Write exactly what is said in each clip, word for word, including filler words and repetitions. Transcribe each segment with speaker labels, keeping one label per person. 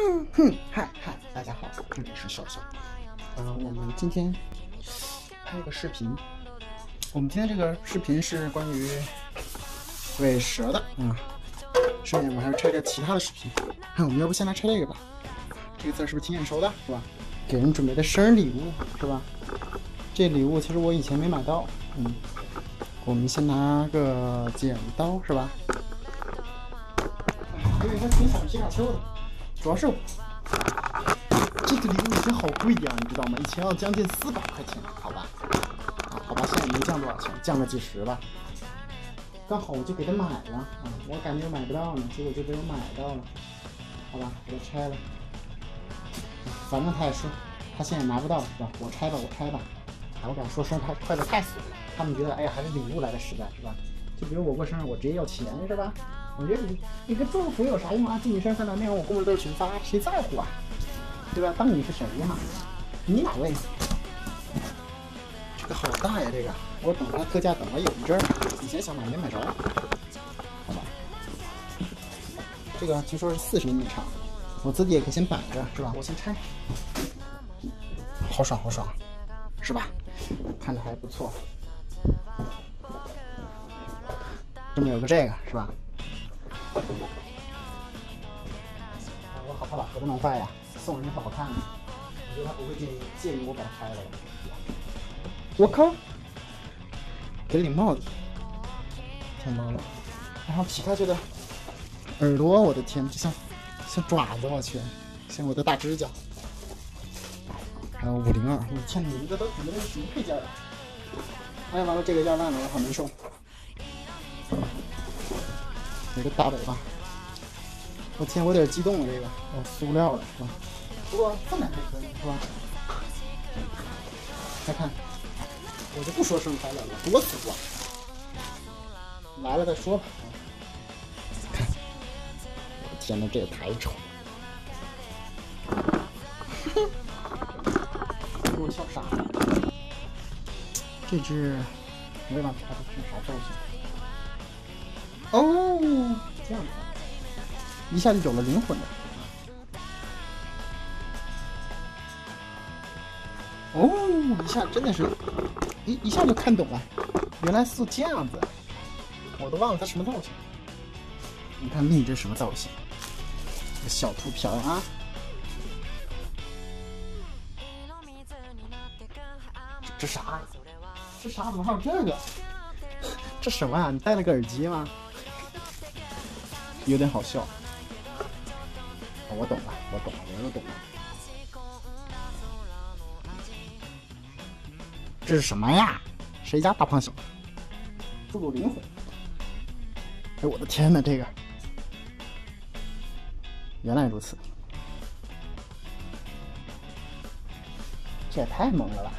Speaker 1: 哼，嗨嗨，大家好，这里是笑笑。呃，我们今天拍个视频。我们今天这个视频是关于喂蛇的啊、嗯。顺便我还要拆个其他的视频。看，我们要不先来拆这个吧？这个字是不是挺眼熟的，是吧？给人准备的生日礼物，是吧？这礼物其实我以前没买到，嗯。我们先拿个剪刀，是吧？因为它挺小皮卡丘的，主要是这个礼物以前好贵呀、啊，你知道吗？以前要将近四百块钱，好吧？啊，好吧，现在没降多少钱，降了几十吧。刚好我就给他买了啊，我感觉买不到呢，结果就被我买到了，好吧，给他拆了。反正他也说他现在拿不到，是吧？我拆吧，我拆吧。啊，我敢说生日快乐太损了，他们觉得哎呀还是礼物来的实在，是吧？就比如我过生日，我直接要钱，是吧？我觉得你你个祝福有啥用啊？祝你生日快乐，那样我公众都是群发，谁在乎啊？对吧？当你是谁呀？你哪位？这个好大呀，这个我等它特价等了有一阵儿，以前想买没买着，好吧？这个听说是四十厘米长，我自己也可以先摆着，是吧？我先拆，好爽好爽，是吧？看着还不错。这么有个这个是吧？我好怕把盒子弄坏呀，送人家不好看。我觉得他不会介意介意我把它拆了的。我靠！给了顶帽子，太懵了。然后皮卡丘的耳朵，我的天，这像像爪子，我去，像我的大指甲。还有五零二，我天，你们这都准备的是什么配件啊？哎，完了，这个要烂了，我好难受。有个大尾巴，我天，我有点激动了，这个哦，塑料的是吧？不过这么还可以是吧？再看，我就不说生日快乐了，多俗啊！来了再说吧。看，我天哪，这也太丑了！给我笑傻了。这只我也忘记它是啥造型。哦，这样子，一下就有了灵魂了。哦，一下真的是，一一下就看懂了，原来是这样子，我都忘了它什么造型。你看另一只什么造型？这个小兔瓢啊，这这啥呀？这啥？怎么还有这个？这什么呀、啊？你戴了个耳机吗？有点好笑。哦、我懂了，我懂了，我又懂了。这是什么呀？谁家大胖小？注入灵魂。哎，我的天哪，这个原来如此，这也太萌了吧！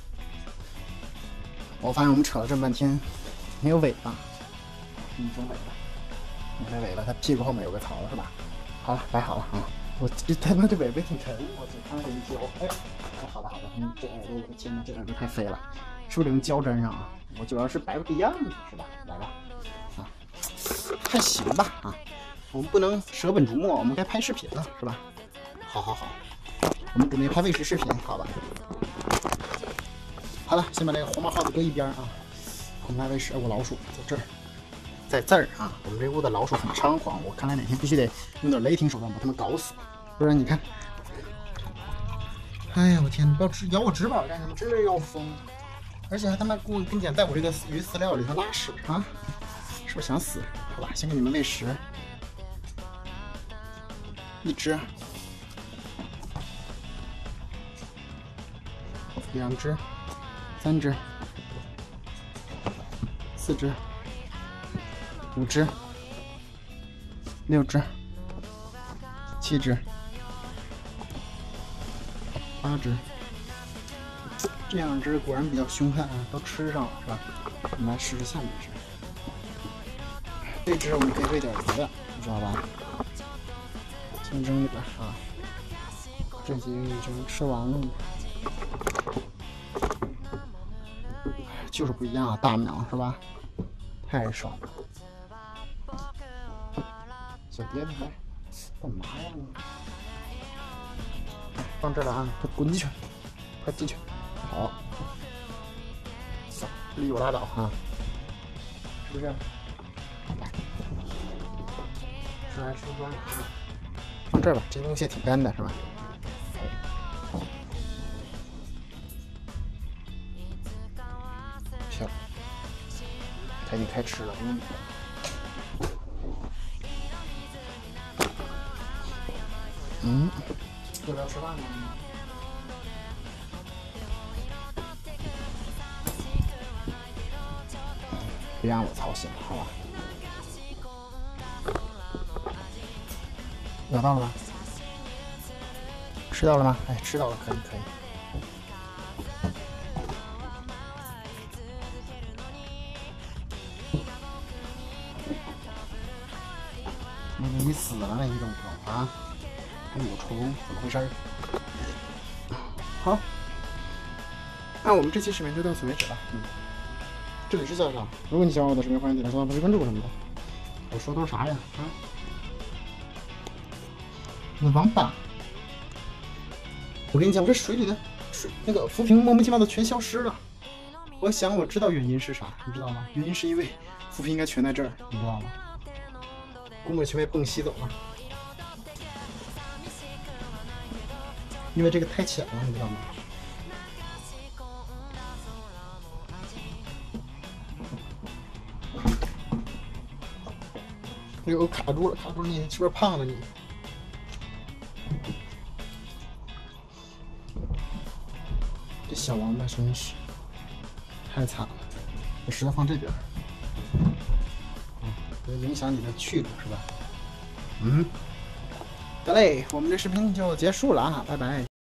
Speaker 1: 我发现我们扯了这么半天，没有尾巴，一种尾巴。你这尾巴，它屁股后面有个槽是吧？好了，摆好了啊！我这他妈这尾巴挺沉，我去，看看给你揪。哎，哎，好了好了，嗯，这耳朵，我的天哪，这耳朵太飞了，是不是得用胶粘上啊？我主要是摆个样子是吧？来吧，啊，还行吧啊，我们不能舍本逐末，我们该拍视频了是吧？好好好，我们准备拍喂食视频，好吧？好了，先把这个黄毛耗子搁一边啊，我们来喂食。我老鼠在这儿。在这儿啊，我们这屋的老鼠很猖狂，我看来哪天必须得用点雷霆手段把它们搞死，不然你看，哎呀，我天，你不要吃咬我指板干什么？真是要疯！而且还他妈给我跟你讲，在我这个鱼饲料里头拉屎啊，是不是想死？好吧，先给你们喂食，一只，两只，三只，四只。五只，六只，七只，八只，这两只果然比较凶悍啊，都吃上了是吧？我们来试试下面这只。这只我们可以喂点别的，你知道吧？清蒸里边啊，这几个已经吃完了，就是不一样啊，大苗是吧？太爽了。小碟子还干嘛呀？ 放这儿了啊，快滚进去，快进去，好，走，离我拉倒啊，是不是？吃完吃光了，放这儿吧，这东西也挺干的，是吧？行，它已经开吃了，嗯。嗯，要不要吃饭呢？别让我操心了，好吧？咬到了吗？吃到了吗？哎，吃到了，可以可以。那个你死了呢，你懂不懂啊？还有虫，怎么回事？好，那我们这期视频就到此为止了。嗯，这里是笑笑，如果你喜欢我的视频，欢迎点赞、收藏、分享、关注什么的。我说都是啥呀？啊？那王八，我跟你讲，我这水里的水那个浮萍莫名其妙的全消失了。我想我知道原因是啥，你知道吗？原因是因为浮萍应该全在这儿，你知道吗？估摸全被蹦吸走了。因为这个太浅了，你知道吗？哎呦，卡住了，卡住了！你是不是胖了你？这小王八真是太惨了，把石头放这边，啊，不影响你的去路是吧？嗯，得嘞，我们这视频就结束了啊，拜拜。